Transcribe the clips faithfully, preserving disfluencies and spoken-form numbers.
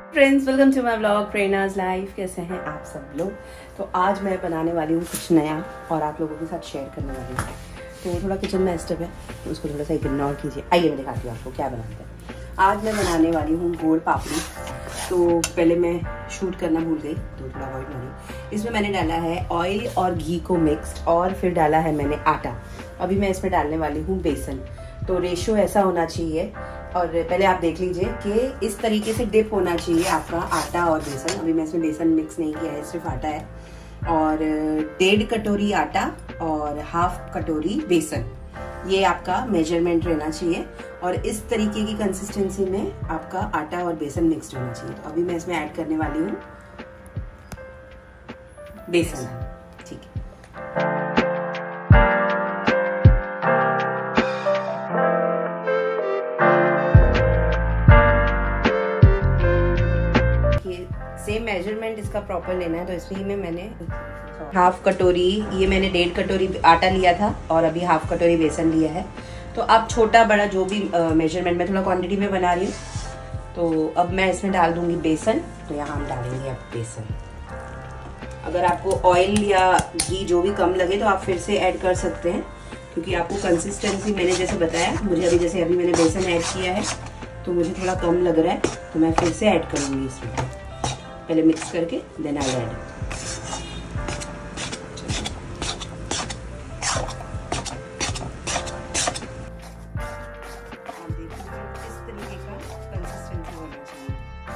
Friends, welcome to my blog Prerna's life. कैसे हैं आप सब लोग? तो आज मैं बनाने वाली हूँ कुछ नया और आप लोगों के साथ शेयर करने वाली हूँ। तो थोड़ा किचन में स्टेप है, तो उसको थोड़ा सा इग्नोर कीजिए। आइए मैं दिखाती हूँ आपको क्या बनाते हैं। आज मैं बनाने वाली हूँ गोल पापड़ी। तो पहले मैं शूट करना भूल गई, तो थोड़ा अवॉइड करूँ। इसमें मैंने डाला है ऑयल और घी को मिक्स्ड, और फिर डाला है मैंने आटा। अभी मैं इसमें डालने वाली हूँ बेसन। तो रेशियो ऐसा होना चाहिए, और पहले आप देख लीजिए कि इस तरीके से डिप होना चाहिए आपका आटा और बेसन। अभी मैं इसमें बेसन मिक्स नहीं किया है, सिर्फ आटा है। और डेढ़ कटोरी आटा और हाफ कटोरी बेसन, ये आपका मेजरमेंट रहना चाहिए। और इस तरीके की कंसिस्टेंसी में आपका आटा और बेसन मिक्स्ड होना चाहिए। तो अभी मैं इसमें ऐड करने वाली हूँ बेसन। ठीक है, सेम मेजरमेंट इसका प्रॉपर लेना है। तो इसलिए में मैंने हाफ कटोरी, ये मैंने डेढ़ कटोरी आटा लिया था और अभी हाफ कटोरी बेसन लिया है। तो आप छोटा बड़ा जो भी मेजरमेंट में, थोड़ा क्वांटिटी में बना रही हूँ। तो अब मैं इसमें डाल दूंगी बेसन। तो यहाँ हम डालेंगे अब बेसन। अगर आपको ऑयल या घी जो भी कम लगे तो आप फिर से ऐड कर सकते हैं, क्योंकि आपको कंसिस्टेंसी मैंने जैसे बताया, मुझे अभी जैसे अभी मैंने बेसन ऐड किया है तो मुझे थोड़ा कम लग रहा है, तो मैं फिर से ऐड करूँगी इसमें। पहले मिक्स करके देन आई ऐड। इस तरीके का कंसिस्टेंसी होना चाहिए।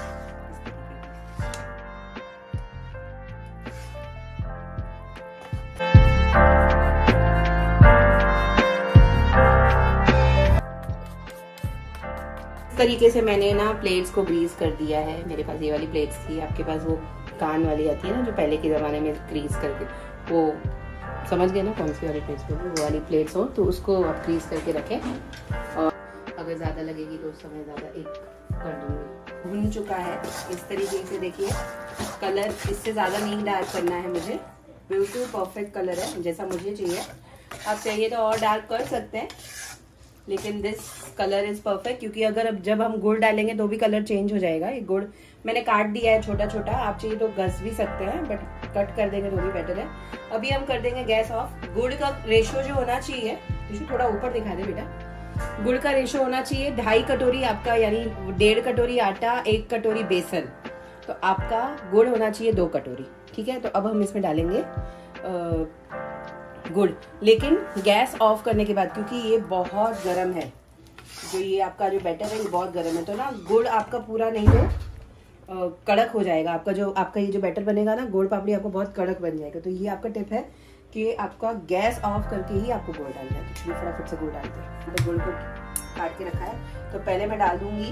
इस तरीके से मैंने ना प्लेट्स को ग्रीस कर दिया है। मेरे पास ये वाली प्लेट्स थी, आपके पास वो कान वाली आती है ना, जो पहले के ज़माने में ग्रीस करके, वो समझ गए ना कौन सी वाली प्लेट्स हो, वो वाली प्लेट्स हो। तो उसको आप ग्रीस करके रखें, और अगर ज़्यादा लगेगी तो उस समय ज़्यादा एक कर दूँगी। भुन चुका है इस तरीके से, देखिए कलर इससे ज़्यादा नहीं डार्क करना है मुझे, बिल्कुल परफेक्ट कलर है जैसा मुझे चाहिए। आप चाहिए तो और डार्क कर सकते हैं, लेकिन दिस कलर इज परफेक्ट। क्योंकि अगर अब जब हम गुड़ डालेंगे तो भी कलर चेंज हो जाएगा। ये गुड़ मैंने काट दिया है छोटा छोटा, आप चाहिए तो घस भी सकते हैं, बट कट कर देंगे तो भी बेटर है। अभी हम कर देंगे गैस ऑफ। गुड़ का रेशियो जो होना चाहिए, थोड़ा ऊपर दिखा दे बेटा। गुड़ का रेशियो होना चाहिए ढाई कटोरी आपका, यानी डेढ़ कटोरी आटा, एक कटोरी बेसन। तो आपका गुड़ होना चाहिए दो कटोरी। ठीक है, तो अब हम इसमें डालेंगे आ, गुड़, लेकिन गैस ऑफ करने के बाद, क्योंकि ये बहुत गर्म है। जो ये आपका जो बैटर है ये बहुत गर्म है, तो ना गुड़ आपका पूरा नहीं तो कड़क हो जाएगा। आपका जो आपका ये जो बैटर बनेगा ना, गुड़ पापड़ी आपको बहुत कड़क बन जाएगा। तो ये आपका टिप है कि आपका गैस ऑफ करके ही आपको गुड़ डालना है। तो चलिए फटाफट से गुड़ डालते हैं। तो गुड़ को काट के रखा है, तो पहले मैं डाल दूंगी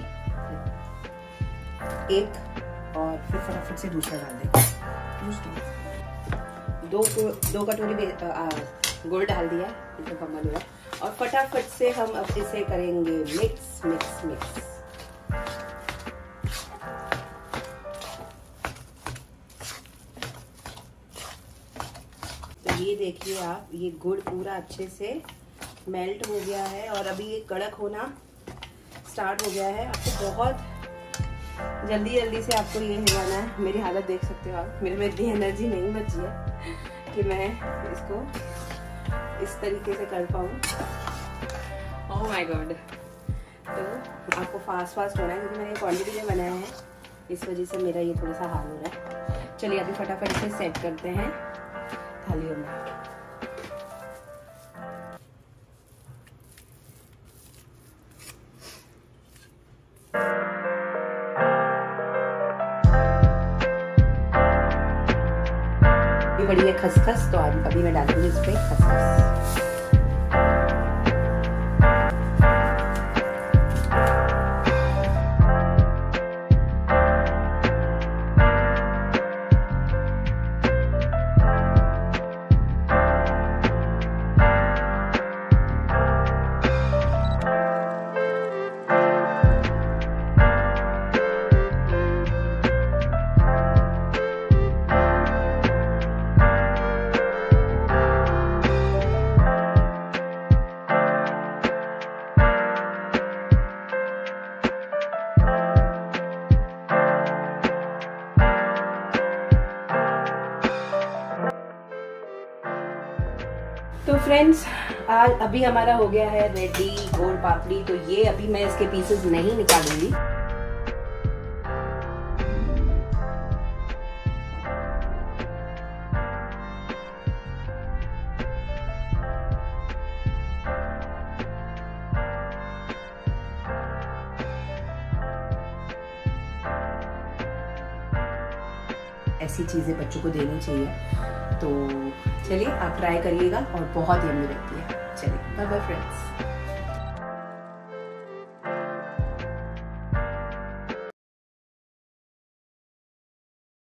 एक, और फिर फटाफट से दूसरा डाल देंगे। दो दो कटोरी गुड़ डाल दिया, इतना कमल हुआ। और फटाफट से हम अब इसे करेंगे मिक्स मिक्स मिक्स। तो ये देखिए आप, ये गुड़ पूरा अच्छे से मेल्ट हो गया है, और अभी ये कड़क होना स्टार्ट हो गया है। आपको बहुत जल्दी जल्दी से आपको ये हिलाना है। मेरी हालत देख सकते हो आप, मेरे में इतनी एनर्जी नहीं बची है कि मैं इसको इस तरीके से कर पाऊँ। Oh my god. तो आपको फास्ट फास्ट होना है, क्योंकि मैंने क्वांटिटी में बनाया है, इस वजह से मेरा ये थोड़ा सा हाल हो रहा है। चलिए अभी फटाफट इसे सेट करते हैं थालियों में। पड़ी है खसखस, तो अभी मैं डालूंगी इस पे खसखस। फ्रेंड्स, आज अभी हमारा हो गया है रेडी गोल पापड़ी। तो ये अभी मैं इसके पीसेस नहीं निकालूंगी। ऐसी चीज़ें बच्चों को देनी चाहिए। तो चलिए आप ट्राई करिएगा और बहुत यम्मी लगती है। चलिए बाय बाय फ्रेंड्स।